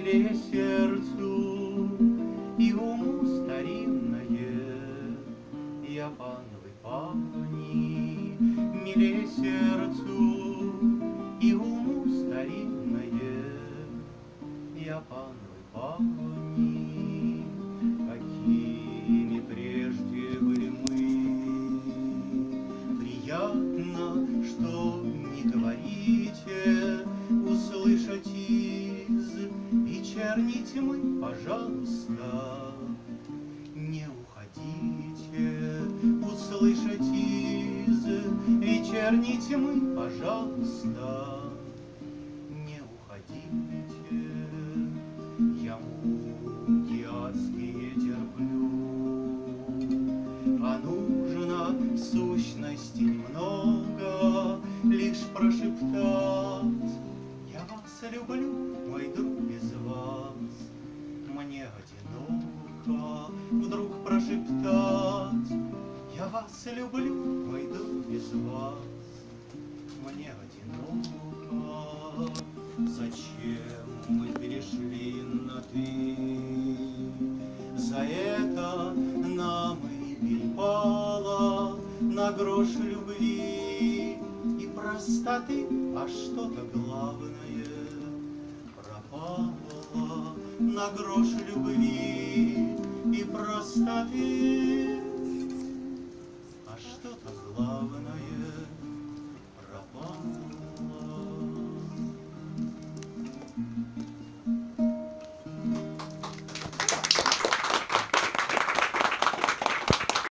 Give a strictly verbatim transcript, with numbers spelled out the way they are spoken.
милее сердцу и уму старинное. Я пановой пани, милее сердцу и уму старинное. Я пановой пани, какими прежде были мы. Приятно, что не говорите, услышать из вечерней тьмы, пожалуйста, не уходите. Услышать из вечерней тьмы, пожалуйста, не уходите. Я муки адские терплю, а нужно в сущности немного лишь прошептать: я вас люблю, мой друг, без вас мне одиноко. Вдруг прошептать: я вас люблю, мой друг, без вас мне одиноко. Зачем мы перешли на ты? За это нам и перепало на грош любви и простоты, а что-то главное пропало. На грош любви и простоты.